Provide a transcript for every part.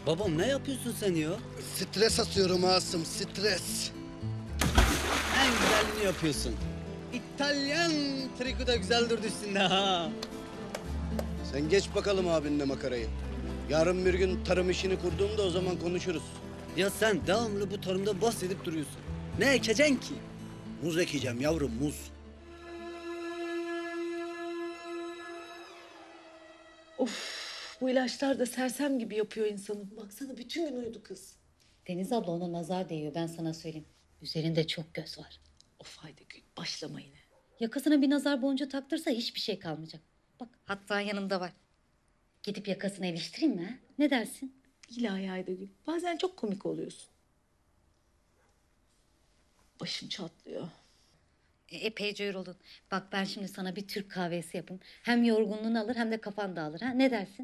Babam ne yapıyorsun sen ya? Stres atıyorum Asım, stres. En güzelini yapıyorsun. İtalyan triko da güzel durdu üstünde ha. Sen geç bakalım abinle makarayı. Yarın bir gün tarım işini kurduğumda o zaman konuşuruz. Ya sen devamlı bu tarımda bahsedip duruyorsun. Ne ekeceksin ki? Muz ekeceğim yavrum, muz. Of, bu ilaçlar da sersem gibi yapıyor insanı. Baksana bütün gün uyudu kız. Deniz abla ona nazar değiyor, ben sana söyleyeyim. Üzerinde çok göz var. Of haydi Gül, başlama yine. Yakasına bir nazar boncuğu taktırsa hiçbir şey kalmayacak. Bak hatta yanımda var. Gidip yakasını iliştireyim mi ha? Ne dersin? İlahi haydi Gül. Bazen çok komik oluyorsun. Başım çatlıyor. Epeyce yoruldun. Bak ben şimdi sana bir Türk kahvesi yapayım. Hem yorgunluğunu alır hem de kafan dağılır ha. Ne dersin?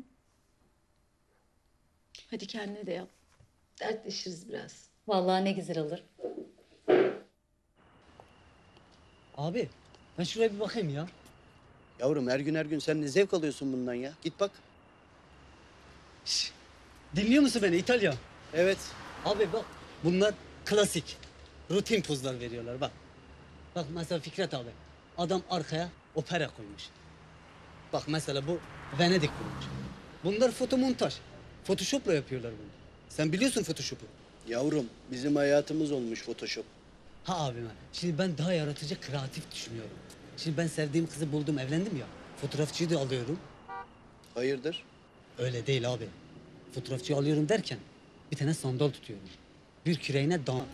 Hadi kendine de yap. Dertleşiriz biraz. Vallahi ne güzel olur. Abi ben şuraya bir bakayım ya. Yavrum her gün sen de zevk alıyorsun bundan ya. Git bak. Şş, dinliyor musun beni İtalya? Evet. Abi bak bunlar klasik. Rutin pozlar veriyorlar bak. Bak mesela Fikret abi. Adam arkaya opera koymuş. Bak mesela bu Venedik kurmuş. Bunlar fotomontaj. Photoshop'la yapıyorlar bunu. Sen biliyorsun Photoshop'u. Yavrum bizim hayatımız olmuş Photoshop. Ha abim. Şimdi ben daha yaratıcı, kreatif düşünüyorum. Şimdi ben sevdiğim kızı buldum, evlendim ya. Fotoğrafçıyı da alıyorum. Hayırdır? Öyle değil abi. Fotoğrafçıyı alıyorum derken bir tane sandal tutuyorum. Bir küreğine dağ.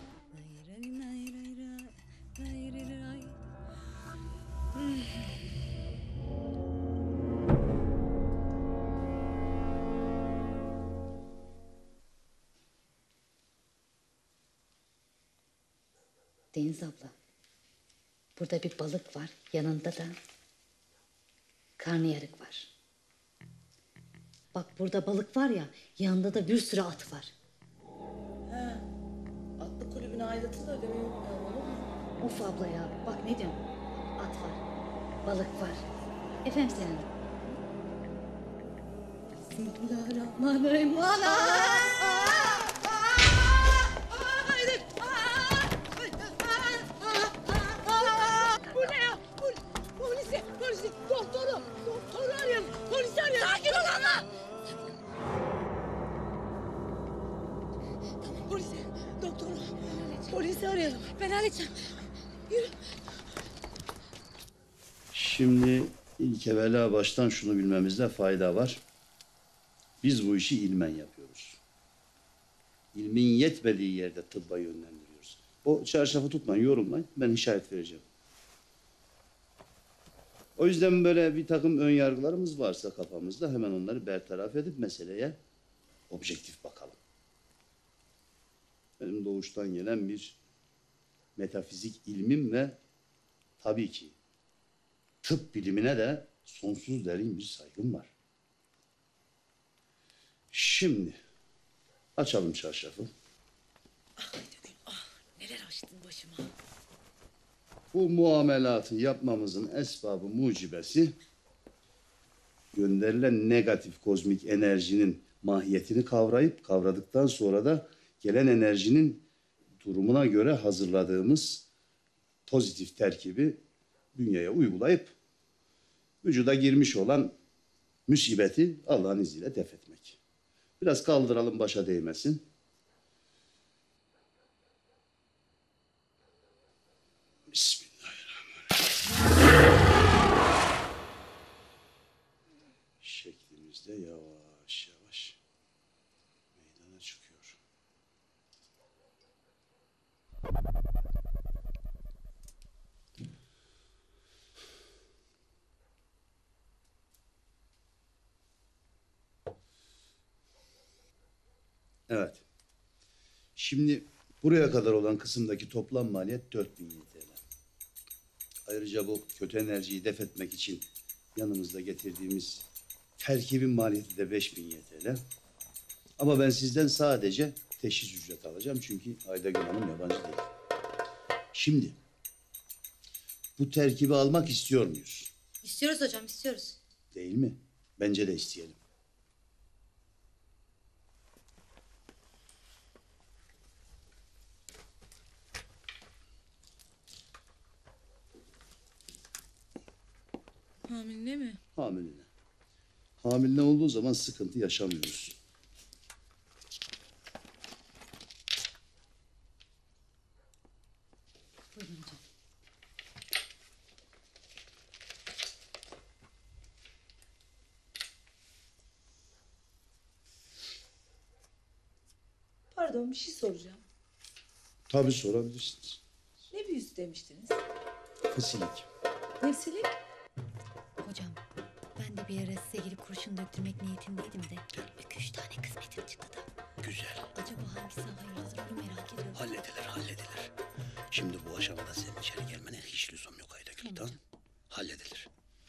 Deniz abla. Burada bir balık var. Yanında da karnıyarık var. Bak burada balık var ya, yanında da bir sürü at var. Atlı kulübüne aidatını da ödemeyi unutmayalım, olur mu? Of abla ya, bak ne diyorum. At var, balık var. Efendim senin. Bismillahirrahmanirrahim. Bu ne ya? Polisi, doktoru arayalım. Polisi arayalım. Sakin ol abla. Polisi, doktoru, polisi arayalım. Ben halledeceğim. Yürü. Şimdi ilk evvela baştan şunu bilmemizde fayda var. Biz bu işi ilmen yapıyoruz. İlmin yetmediği yerde tıbba yönlendiriyoruz. O çarşafı tutmayın, yorulmayın. Ben işaret vereceğim. O yüzden böyle bir takım ön yargılarımız varsa kafamızda hemen onları bertaraf edip meseleye objektif bakalım. Benim doğuştan gelen bir metafizik ilmim ve tabii ki tıp bilimine de sonsuz derin bir saygım var. Şimdi açalım çarşafı. Ah haydi Gül, ah neler açtın başıma. Bu muamelatı yapmamızın esbabı mucibesi gönderilen negatif kozmik enerjinin mahiyetini kavradıktan sonra da gelen enerjinin durumuna göre hazırladığımız pozitif terkibi bünyeye uygulayıp vücuda girmiş olan musibeti Allah'ın izniyle def etmek. Biraz kaldıralım, başa değmesin. Bismillahirrahmanirrahim. Şeklimizde yavaş yavaş meydana çıkıyor. Evet. Şimdi buraya kadar olan kısımdaki toplam maliyet 4000 TL. Ayrıca bu kötü enerjiyi def etmek için yanımızda getirdiğimiz terkibin maliyeti de 5000 TL. Ama ben sizden sadece teşhis ücreti alacağım çünkü Aydagül Hanım yabancı değil. Şimdi bu terkibi almak istiyor muyuz? İstiyoruz hocam, istiyoruz. Değil mi? Bence de isteyelim. Hamile mi? Hamile. Hamile olduğu zaman sıkıntı yaşamıyoruz. Buyurun hocam. Pardon, bir şey soracağım. Tabii sorabilirsiniz. Ne büyüsü demiştiniz? Fasilik. Nefsilik? Hocam ben de bir ara size gelip kurşun döktürmek niyetindeydim de 2-3 tane kısmetim çıktı da. Güzel. Acaba hangisi hayırlıdır onu merak ediyorum. Halledilir. Şimdi bu aşamada senin içeri gelmene hiç lüzum yok Aydakül, tamam? Halledilir.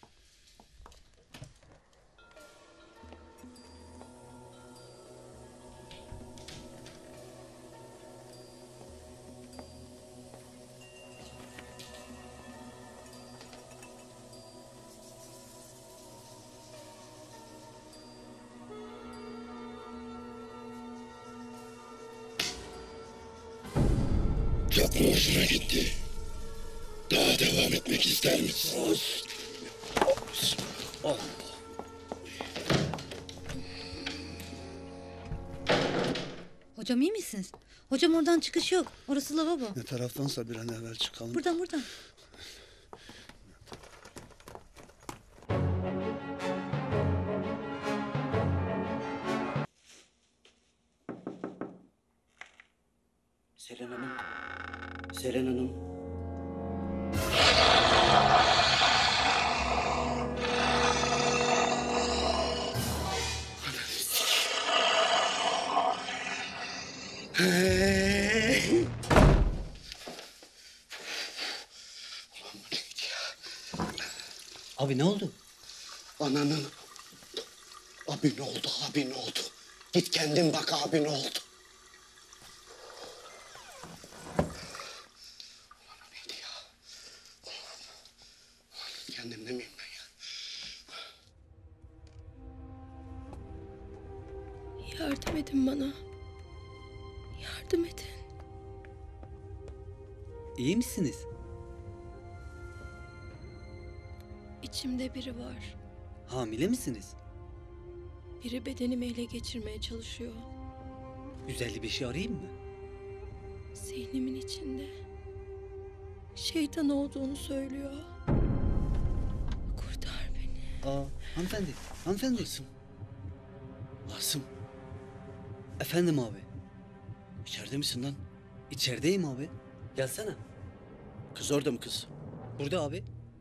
Çok mu hoşuna gitti? Daha devam etmek ister misin? Hocam iyi misiniz? Hocam oradan çıkış yok. Orası lavabo. Ne taraftansa bir an evvel çıkalım. Buradan. Selen Hanım. Selen Hanım. Abi ne oldu? Ananın. Abi ne oldu? Abi ne oldu? Git kendin bak abi ne oldu? Ulan o neydi ya? Kendimde miyim ben ya? Yardım edin bana. Yardım edin. İyi misiniz? İçimde biri var. Hamile misiniz? Biri bedenimi ele geçirmeye çalışıyor. Güzel bir şey arayayım mı? Zihnimin içinde. Şeytan olduğunu söylüyor. Kurtar beni. Aa, hanımefendi. Asım. Efendim abi. İçeride misin lan? İçerideyim abi. Gelsene. Kız orada mı kız? Burada abi.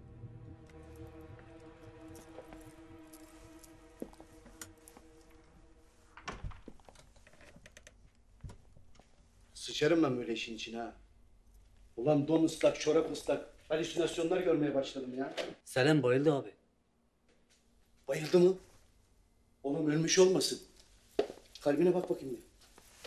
Sıçarım ben böyle işin içine ha. Ulan don ıslak, çorap ıslak. Halüsinasyonlar görmeye başladım ya. Selen bayıldı abi. Bayıldı mı? Oğlum ölmüş olmasın. Kalbine bak bakayım bir.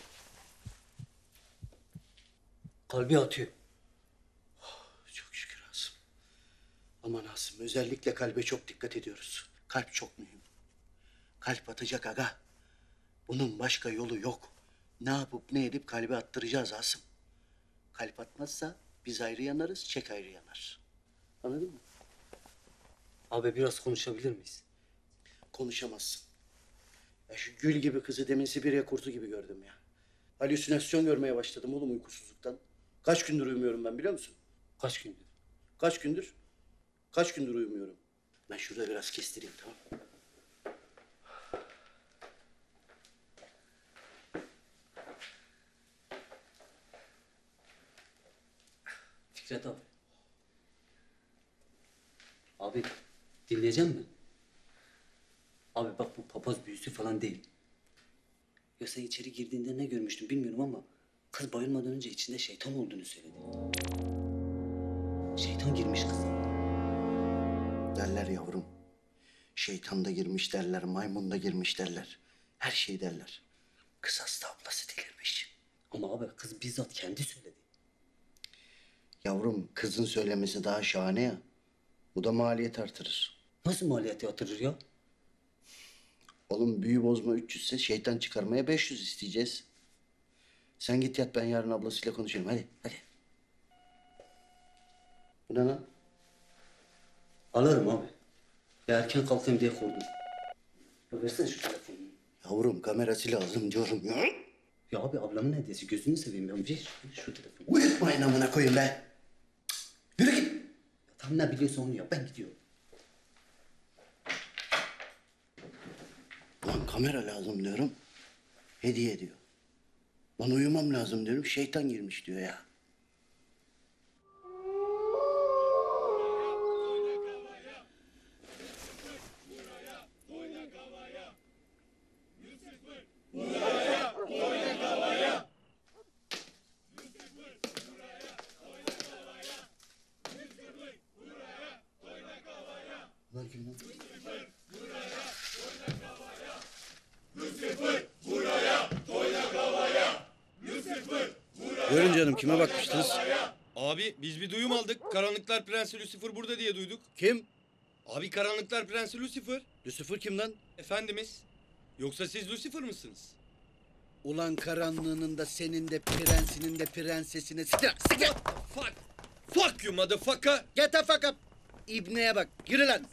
Kalbi atıyor. Çok şükür Asım. Aman Asım, özellikle kalbe çok dikkat ediyoruz. Kalp çok mühim. Kalp atacak aga. Bunun başka yolu yok. Ne yapıp ne edip kalbi attıracağız Asım. Kalp atmazsa biz ayrı yanarız, çek ayrı yanar. Anladın mı? Abi biraz konuşabilir miyiz? Konuşamazsın. Ya şu gül gibi kızı demin Sibirya kurtu gibi gördüm ya. Halüsinasyon görmeye başladım oğlum uykusuzluktan. Kaç gündür uyumuyorum ben biliyor musun? Kaç gündür? Kaç gündür? Kaç gündür uyumuyorum. Ben şurada biraz kestireyim tamam mı? Fikret abi. Abi dinleyecek mi? Abi bak bu papaz büyüsü falan değil. Ya sen içeri girdiğinde ne görmüştün bilmiyorum ama kız bayılmadan önce içinde şeytan olduğunu söyledi. Şeytan girmiş kıza. Derler yavrum. Şeytan da girmiş derler, maymun da girmiş derler. Her şey derler. Kız hasta ablası delirmiş. Ama abi kız bizzat kendi söyledi. Yavrum kızın söylemesi daha şahane ya. Bu da maliyet artırır. Nasıl maliyeti yatırır ya? Oğlum büyü bozma 300 ise şeytan çıkarmaya 500 isteyeceğiz. Sen git yat ben yarın ablasıyla konuşayım hadi hadi. Bu ne lan? Alırım abi. Ya erken kalkayım diye korktum. Ya versene şu telefonu. Yavrum kamerası lazım diyorum ya. Ya abi ablamın hediyesi gözünü seveyim ya. Ver şu telefonu. Uyutmayın amına koyun be. Yürü git. Ya tam ne biliyorsan onu yap. Ben gidiyorum. Lan kamera lazım diyorum. Hediye diyor. Lan uyumam lazım diyorum. Şeytan girmiş diyor ya. Lan kim lan? Buyurun canım kime bakmıştınız? Abi biz bir duyum aldık. Karanlıklar Prensi Lucifer burada diye duyduk. Kim? Abi Karanlıklar Prensi Lucifer. Lucifer kim lan? Efendimiz. Yoksa siz Lucifer mısınız? Ulan karanlığının da senin de prensinin de prensesine siktir siktir. Fuck. Fuck you motherfucker. Get the fuck up. İbneye bak. Yürü lan.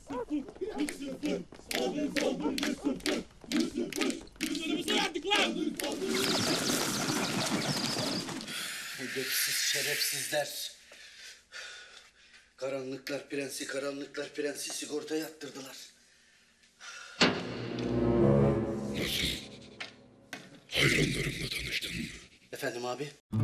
Edepsiz şerefsizler. Karanlıklar prensi, karanlıklar prensi sigorta yaptırdılar. Hayranlarımla tanıştın mı? Efendim abi?